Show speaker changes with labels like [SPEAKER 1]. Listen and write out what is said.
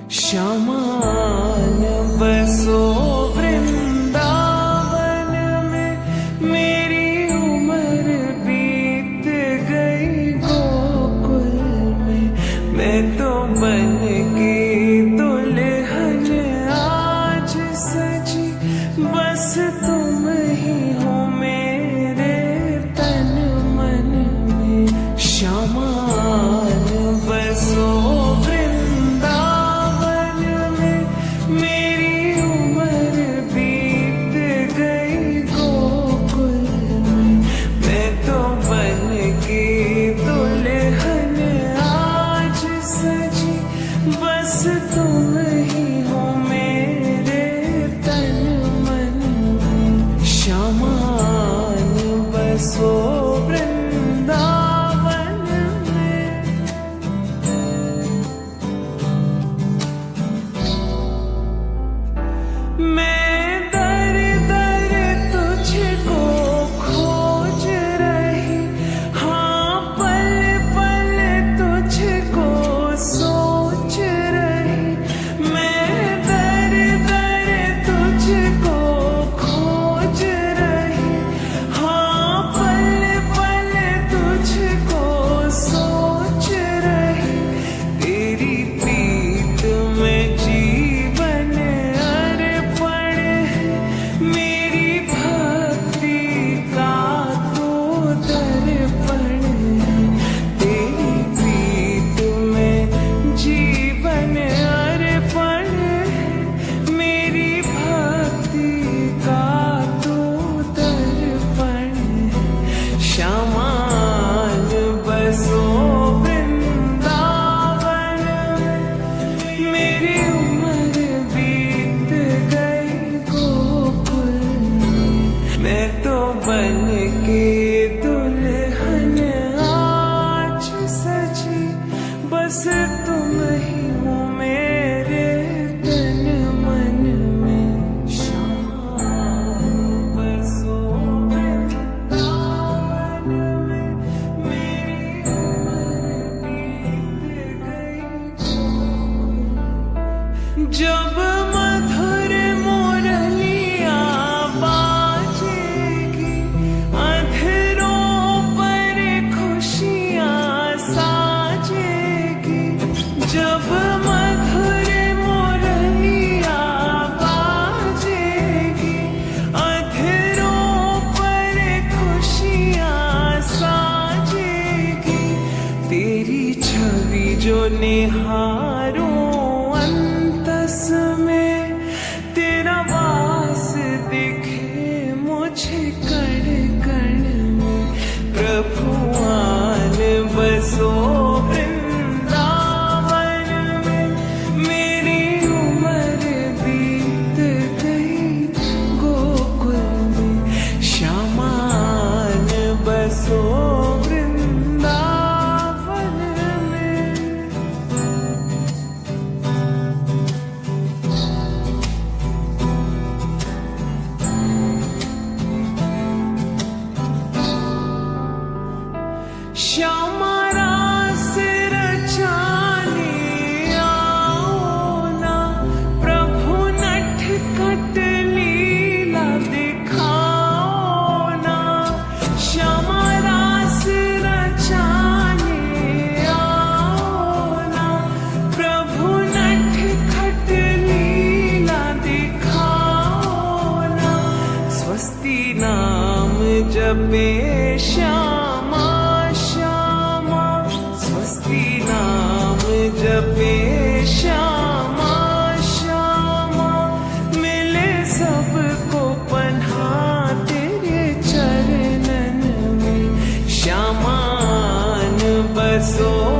[SPEAKER 1] श्यामान बसो वृंदावन में, मेरी उम्र बीत गई गोकुल में। मैं तो बन गई दुल्हन आज सजी, बस तुम ही हो मेरे तन मन में। श्यामान बसो बस तुम ही हो मेरे तन मन में। श्यामान बसो वृंदावन में। मैं दर दर तुझको खोज रही, हाँ पल पल तुझको सोच रही। मैं दर दर तुझको खोज रही, हाँ पल पल तुझको सोच रही। तेरी प्रीत में जीवन अर्पण है, मेरी भक्ति का तो दर्पण है। तेरी प्रीत में जीवन अर्पण है, मेरी भक्ति का तो दर्पण है। श्यामान बसो वृंदावन में, मेरी उम्र बीत गई गोकुल में। मैं तो बन के दुल्हन आज सजी, बस तुम ही हो मेरे तन मन में। श्यामान बसो वृंदावन में, मेरी उम्र बीत गई गोकुल में। जब मधुर मुरलियाँ बाजेगी, अंधेरों पर खुशियाँ साजेगी। जब मधुर मुरलियाँ बाजेगी, अंधेरों पर खुशियाँ साजेगी। तेरी छवि जो निहारूं अंतस में, तेरा वास दिखे मुझे कण कण में। प्रभुआन बसो वृंदावन में, मेरी उम्र बीत गई गोकुल में। श्यामान बसो वृंदावन में। श्यामा रास रचाने आओ ना, प्रभु नटखट लीला दिखाओ ना। श्यामा रास रचाने आओ ना, प्रभु नटखट लीला दिखाओ ना। स्वस्ति नाम जपे श्यामा श्यामा, स्वस्ति नाम जपे श्यामा श्यामा। मिले सबको पन्हा तेरे चरणन में। श्यामान बसो